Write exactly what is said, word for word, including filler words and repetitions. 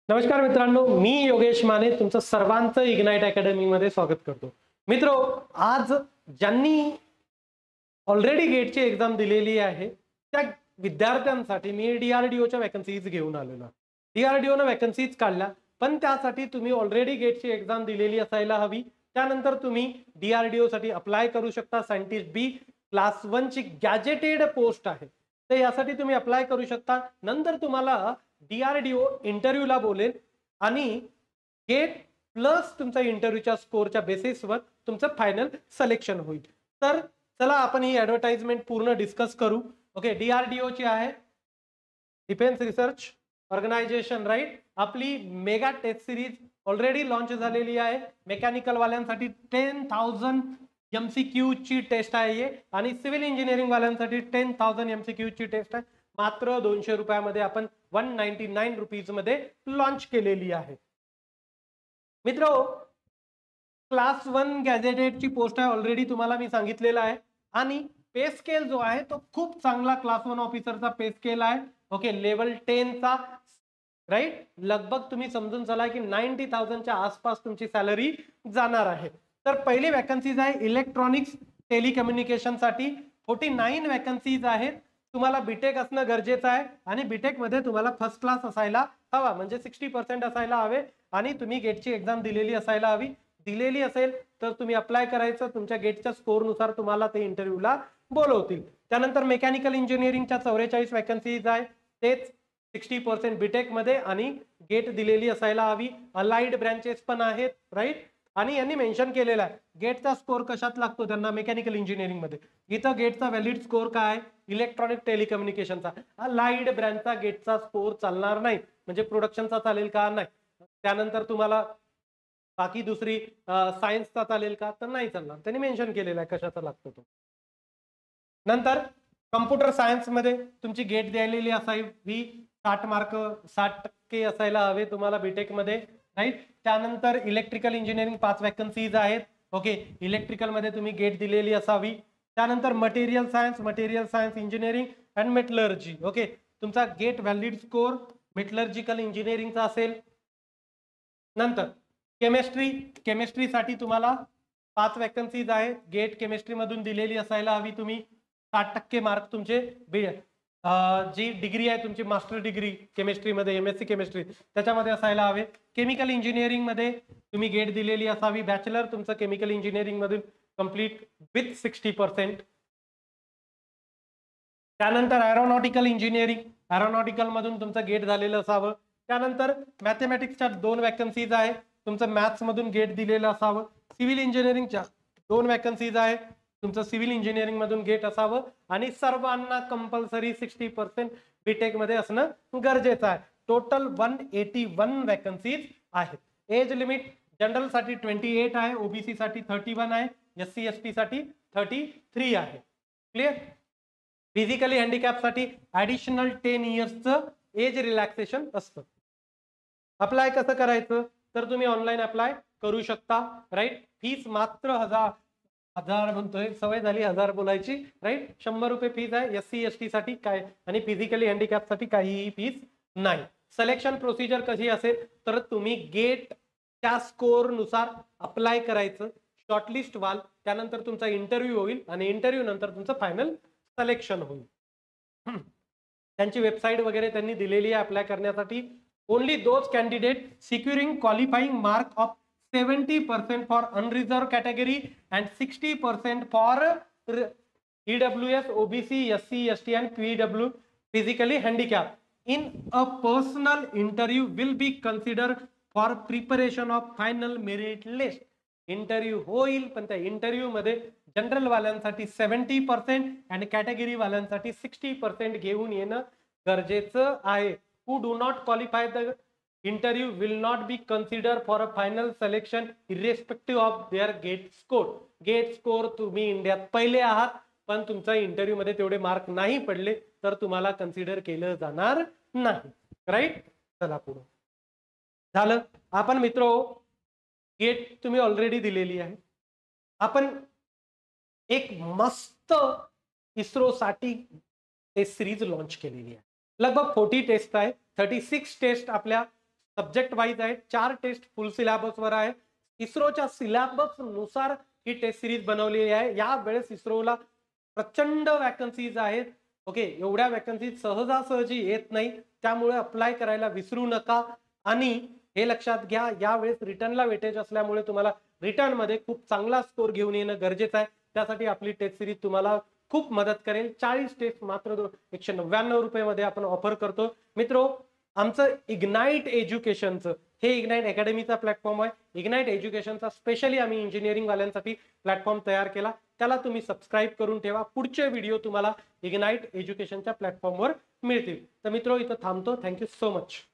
नमस्कार मित्रांनो, मी योगेश माने तुमचं सर्वांचं इग्नाइट अकॅडमी मध्ये स्वागत करतो. मित्रो, आज ज्यांनी ऑलरेडी गेटची एक्झाम दिलेली आहे त्या विद्यार्थ्यांसाठी मी डीआरडीओच्या वॅकन्सीज घेऊन आलेलो. डीआरडीओने वॅकन्सीज काढल्या, पण त्यासाठी तुम्ही ऑलरेडी गेटची एक्झाम दिलेली असायला हवी. त्यानंतर तुम्ही डीआरडीओ साठी अप्लाय करू शकता. सायंटिस्ट बी क्लास वन ची गॅजेटेड पोस्ट आहे, तर यासाठी तुम्ही अप्लाय करू शकता. नंतर तुम्हाला डीआरडीओ इंटरव्ह्यूला बोलेल आणि गेट प्लस तुमचा इंटरव्ह्यूच्या स्कोरच्या बेसिसवर तुमचं फायनल सिलेक्शन होईल. तर चला आपण ही ऍडव्हर्टाइजमेंट पूर्ण डिस्कस करू. ओके, डीआरडीओ ची आहे, डिफेन्स रिसर्च ऑर्गनायझेशन, राईट. आपली mega test series already launch झालेली आहे. मेकॅनिकल वाल्यांसाठी टेन थाउजंड एमसीक्यू ची टेस्ट आहे आणि सिव्हिल इंजिनिअरिंग वाल्यांसाठी टेन थाउजंड एमसीक्यू ची टेस्ट आहे. मात्र दोनशे रुपयामध्ये आपण वन नाईन्टी नाईन रुपीज मध्ये लॉन्च केलेली आहे. मित्रो, क्लास वन गॅजेटेड ची पोस्ट आहे, ऑलरेडी तुम्हाला मी सांगितलेलं आहे. आणि पे स्केल जो आहे तो खूप चांगला क्लास वन ऑफिसरचा पे स्केल आहे. ओके, लेवल टेन चा, राईट. लगभग तुम्ही समजून चला की नाईन्टी थाउजंडच्या आसपास तुमची सॅलरी जाणार आहे. तर पहिली वॅकन्सीज आहे इलेक्ट्रॉनिक्स टेलिकम्युनिकेशन साठी. फोर्टी नाईन वॅकन्सीज आहेत. तुम्हाला बीटेक असणं गरजेचं आहे आणि बीटेक मध्ये तुम्हाला फर्स्ट क्लास असायला हवा, म्हणजे सिक्स्टी पर्सेंट असायला हवे आणि तुम्ही गेटची एक्झाम दिलेली असायला हवी. दिलेली असेल तर तुम्ही अप्लाय करायचं. तुमच्या गेटच्या स्कोर नुसार तुम्हाला ते इंटरव्ह्यूला बोलवतील. त्यानंतर मेकॅनिकल इंजिनिअरिंगच्या चौवेचाळीस वॅकन्सीज आहे, तेच सिक्स्टी पर्सेंट बीटेक मध्ये आणि गेट दिलेली असायला हवी. अलाइड ब्रँचेस पण आहेत, राईट. आणि यांनी मेन्शन केलेला आहे गेटचा स्कोर कशात लागतो त्यांना, मेकॅनिकल इंजिनिअरिंग मध्ये. इथं गेटचा व्हॅलिड स्कोर काय, इलेक्ट्रॉनिक टेलिकम्युनिकेशनचा. लाईड ब्रँचचा गेटचा स्कोर चालणार नाही, म्हणजे प्रोडक्शनचा चालेल का, नाही. त्यानंतर तुम्हाला बाकी दुसरी सायन्सचा चालेल का, तर नाही चालणार. त्यांनी मेन्शन केलेला आहे कशाचा लागतो तो. नंतर कम्प्युटर सायन्स मध्ये तुमची गेट द्यायलेली असावी साठ मार्क, साठ टक्के असायला हवे तुम्हाला बीटेक मध्ये, राईट. त्यानंतर इलेक्ट्रिकल इंजिनिअरिंग पाच वॅकन्सीज आहेत. ओके, इलेक्ट्रिकल मध्ये तुम्ही गेट दिलेली असावी. त्यानंतर material science, material science engineering and metallurgy. Okay, तुमचा गेट व्हॅलिड स्कोर मेटलर्जिकल इंजिनिअरिंगचा असेल. नंतर केमिस्ट्री, केमिस्ट्रीसाठी तुम्हाला पाच वॅकन्सीज आहेत. गेट केमिस्ट्री मधून दिलेली असायला हवी तुम्ही. साठ टक्के मार्क तुमचे जी डिग्री आहे तुमची मास्टर डिग्री केमिस्ट्रीमध्ये, एमएससी केमिस्ट्री, त्याच्यामध्ये असायला हवे. केमिकल इंजिनिअरिंग मध्ये तुम्ही गेट दिलेली असावी. बॅचलर तुमचं केमिकल इंजिनिअरिंग मधून कम्प्लीट विथ सिक्स्टी पर्सेंट. त्यानंतर एरोनॉटिकल इंजिनिअरिंग, एरोनॉटिकल मधून तुमचं गेट झालेलं असावं. त्यानंतर मॅथमॅटिक्सच्या दोन वॅकन्सीज आहे, तुमचं मॅथ्स मधून गेट दिलेलं असावं. सिव्हिल इंजिनिअरिंगच्या दोन वॅकन्सीज आहे, तुमचं सिव्हिल इंजिनिअरिंग मधून गेट असावं. आणि सर्वांना कंपल्सरी सिक्स्टी पर्सेंट बीटेक मध्ये असणं गरजेचं आहे. Total one eighty one vacancies आहेत. एज लिमिट जनरल साठी ट्वेंटी एट आहे, ओबीसी साठी थर्टी वन आहे, एस सी एस टी साठी थर्टी थ्री आहे. क्लिअर. फिजिकली हँडिकॅप साठी ऍडिशनल टेन इयर्सचं एज रिलॅक्सेशन असतं. अप्लाय कसं करायचं, तर तुम्ही ऑनलाईन अप्लाय करू शकता, राईट. फीस मात्र हजार हजार म्हणतोय, सवय झाली हजार बोलायची, राईट. शंभर रुपये फीस आहे. एस सी एस टी साठी काय आणि फिजिकली हँडिकॅप साठी काहीही फीस नाही. सिलेक्शन प्रोसिजर कशी असेल, तर तुम्ही गेट त्या स्कोर नुसार अप्लाय करायचं, शॉर्टलिस्ट व्हाल, त्यानंतर तुमचा इंटरव्ह्यू होईल आणि इंटरव्ह्यू नंतर तुमचं फायनल सिलेक्शन होईल. त्यांची वेबसाईट वगैरे त्यांनी दिलेली आहे अप्लाय करण्यासाठी. Only those candidate securing qualifying mark of seventy percent for unreserve category and sixty percent for EWS, OBC, SC, ST and PW physically handicap in a personal interview will be consider for preparation of final merit list. Interview होईल, पण त्या interview मध्ये general वाल्यांसाठी seventy percent आणि category वाल्यांसाठी sixty percent घेऊन येणं गरजेचं आहे. Who do not qualify the interview will not be consider for a final selection irrespective of their GATE score. GATE score तुम्ही इंडियात पहिले आहात, पण तुमचा इंटरव्ह्यू मध्ये तेवढे मार्क नाही पडले तर तुम्हाला कन्सिडर केलं जाणार नाही, राईट. चला पुढे. झालं. आपण मित्रो गेट तुम्ही ऑलरेडी दिलेली आहे. आपण एक मस्त इस्रो साठी टेस्ट सिरीज लॉन्च केलेली आहे. लगभग फोर्टी टेस्ट आहे. थर्टी सिक्स टेस्ट आपल्या सब्जेक्ट वाईज आहेत, चार टेस्ट फुल सिलेबसवर आहे. इस्रोच्या सिलेबस नुसार ही टेस्ट सिरीज बनवलेली आहे. या वेळेस इस्रोला प्रचंड वॅकन्सीज आहेत. ओके, एवढ्या वॅकन्सीज सहजासहजी येत नाही, त्यामुळे अप्लाय करायला विसरू नका. आणि हे लक्षात घ्या, यावेळेस रिटर्नला वेटेज असल्यामुळे तुम्हाला रिटर्न मध्ये खूप चांगला स्कोर घेऊन येणं गरजेचं आहे. त्यासाठी आपली टेस्ट सिरीज तुम्हाला खूप मदत करेल. चाळीस टेस्ट मात्र एकशे नव्याण्णव रुपये मध्ये आपण ऑफर करतो. मित्रो, आमचं इग्नाइट एज्युकेशनचं हे इग्नाइट अकॅडमीचा प्लॅटफॉर्म आहे. इग्नाइट एज्युकेशनचा स्पेशली आम्ही इंजिनिअरिंग वाल्यांसाठी प्लॅटफॉर्म तयार केला. त्याला तुम्ही सबस्क्राईब करून ठेवा. पुढचे व्हिडिओ तुम्हाला इग्नाइट एज्युकेशनच्या प्लॅटफॉर्मवर मिळतील. तर मित्रो, इथं थांबतो. Thank you so much.